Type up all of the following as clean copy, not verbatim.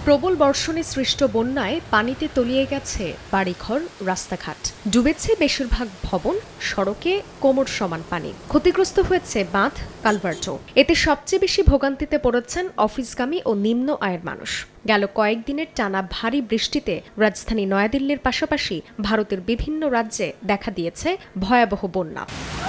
প্রবল বর্ষণে সৃষ্ট বন্যায় পানিতে তলিয়ে গেছে বাড়িঘর, রাস্তাঘাট। ডুবেছে বেশিরভাগ ভবন, সড়কে কোমর সমান পানি। ক্ষতিগ্রস্ত হয়েছে বাঁধ, কালভার্টও। এতে সবচেয়ে বেশি ভোগান্তিতে পড়েছেন অফিসগামী ও নিম্ন আয়ের মানুষ। গেল কয়েকদিনের টানা ভারী বৃষ্টিতে রাজধানী নয়াদিল্লির পাশাপাশি ভারতের বিভিন্ন রাজ্যে দেখা দিয়েছে ভয়াবহ বন্যা।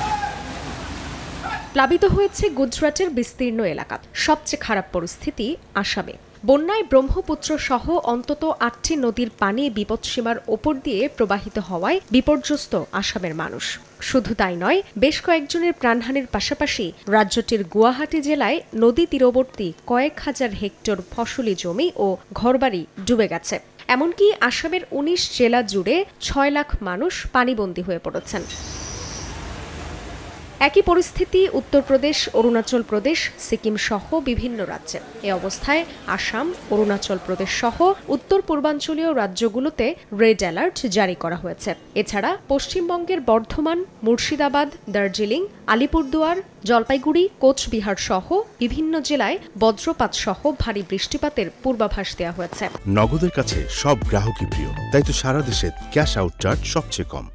প্লাবিত হয়েছে গুজরাটের বিস্তীর্ণ এলাকা। সবচেয়ে খারাপ পরিস্থিতি আসামে। বন্যায় ব্রহ্মপুত্র সহ অন্তত ৮টি নদীর পানি বিপদসীমার ওপর দিয়ে প্রবাহিত হওয়ায় বিপর্যস্ত আসামের মানুষ। শুধু তাই নয়, বেশ কয়েকজনের প্রাণহানির পাশাপাশি রাজ্যটির গুয়াহাটি জেলায় নদী তীরবর্তী কয়েক হাজার হেক্টর ফসলি জমি ও ঘরবাড়ি ডুবে গেছে। এমনকি আসামের ১৯ জেলা জুড়ে ৬ লাখ মানুষ পানিবন্দী হয়ে পড়েছেন। একই পরিস্থিতি উত্তরপ্রদেশ, অরুণাচল প্রদেশ, সিকিম সহ বিভিন্ন রাজ্যে। এ অবস্থায় আসাম, অরুণাচল প্রদেশ সহ উত্তর পূর্বাঞ্চলীয় রাজ্যগুলোতে রেড অ্যালার্ট জারি করা হয়েছে। এছাড়া পশ্চিমবঙ্গের বর্ধমান, মুর্শিদাবাদ, দার্জিলিং, আলিপুরদুয়ার, জলপাইগুড়ি, কোচবিহার সহ বিভিন্ন জেলায় বজ্রপাত সহ ভারী বৃষ্টিপাতের পূর্বাভাস দেওয়া হয়েছে। নগদের কাছে সব গ্রাহকই প্রিয়, তাই তো সারা দেশে ক্যাশ আউট চার্জ সবচেয়ে কম।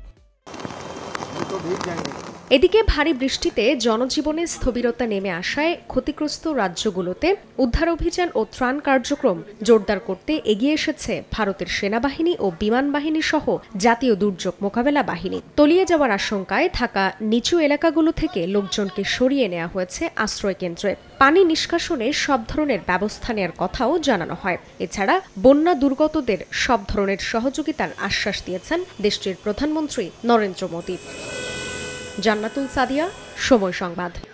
এদিকে ভারী বৃষ্টিতে জনজীবনে স্থবিরতা নেমে আসায় ক্ষতিগ্রস্ত রাজ্যগুলোতে উদ্ধার অভিযান ও ত্রাণ কার্যক্রম জোরদার করতে এগিয়ে এসেছে ভারতের সেনাবাহিনী ও বিমান বাহিনী সহ জাতীয় দুর্যোগ মোকাবেলা বাহিনী। তলিয়ে যাওয়ার আশঙ্কায় থাকা নিচু এলাকাগুলো থেকে লোকজনকে সরিয়ে নেওয়া হয়েছে আশ্রয় কেন্দ্রে। পানি নিষ্কাশনে সব ধরনের ব্যবস্থা নেওয়ার কথাও জানানো হয়। এছাড়া বন্যা দুর্গতদের সব ধরনের সহযোগিতার আশ্বাস দিয়েছেন দেশটির প্রধানমন্ত্রী নরেন্দ্র মোদী। জান্নাতুল সাদিয়া, সময় সংবাদ।